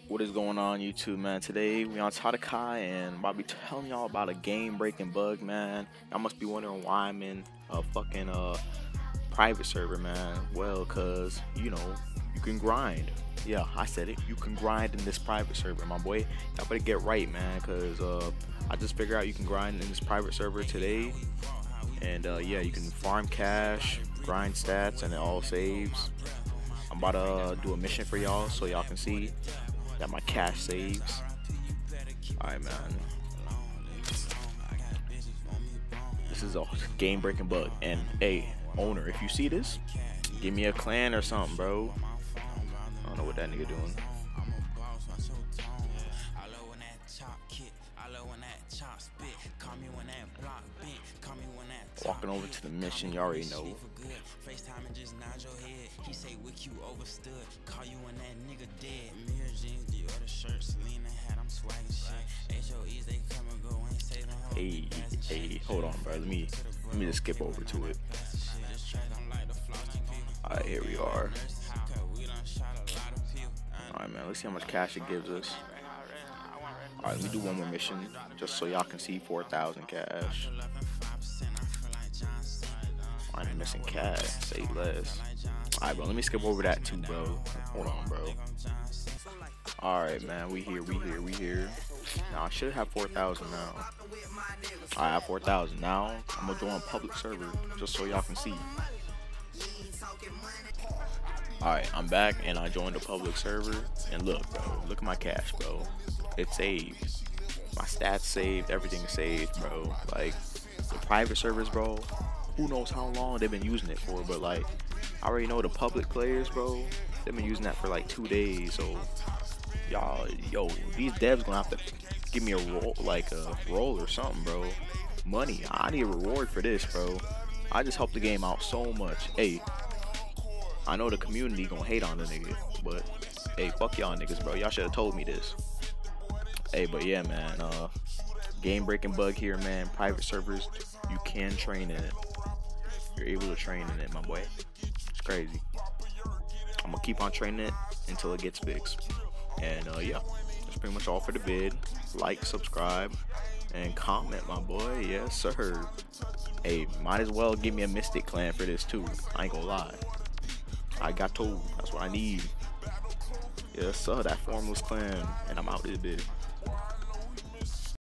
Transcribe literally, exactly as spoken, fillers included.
What is going on YouTube, man? Today we on Tatakai and I'm about to be telling y'all about a game breaking bug, man. Y'all must be wondering why I'm in a fucking uh private server, man. Well, cause you know, you can grind. Yeah, I said it. You can grind in this private server, my boy. Y'all better get right, man, cause uh I just figured out you can grind in this private server today. And uh yeah, you can farm cash, grind stats, and it all saves. I'm about to uh, do a mission for y'all so y'all can see that my cash saves. Alright, man. This is a game breaking bug. And hey, owner, if you see this, give me a clan or something, bro. I don't know what that nigga doing. Walking over to the mission, you already know. He say wick you overstood, call you when that nigga dead. Mirror jeans, the other shirt, Selena hat, I'm swagging shit. H O Es, they come and go, ain't say no. Hey, hey, hold on, bro. Let me let me just skip over to it. Alright, here we are. Alright, man, let's see how much cash it gives us. Alright, let me do one more mission just so y'all can see four thousand cash. I'm missing cash, say less. Alright, bro, let me skip over that too, bro. Hold on, bro. Alright, man, we here, we here, we here. Now, I should have four thousand now. I have four thousand now. I'm gonna join public server just so y'all can see. Alright, I'm back and I joined the public server. And look, bro, look at my cash, bro. It saved. My stats saved, everything saved, bro. Like, the private servers, bro. Who knows how long they've been using it for, but like, I already know the public players, bro, they've been using that for like two days. So y'all, yo, these devs gonna have to give me a roll, like a roll or something, bro. Money, I need a reward for this, bro. I just helped the game out so much. Hey, I know the community gonna hate on the nigga, but hey, fuck y'all niggas, bro. Y'all should have told me this. Hey, but yeah, man, uh, game breaking bug here, man. Private servers, you can train in it. You're able to train in it, my boy. It's crazy. I'm gonna keep on training it until it gets fixed. And uh, yeah, that's pretty much all for the vid. Like, subscribe, and comment, my boy. Yes, sir. Hey, might as well give me a Mystic clan for this too. I ain't gonna lie. I got told. That's what I need. Yes, sir. That formless clan, and I'm out this bit.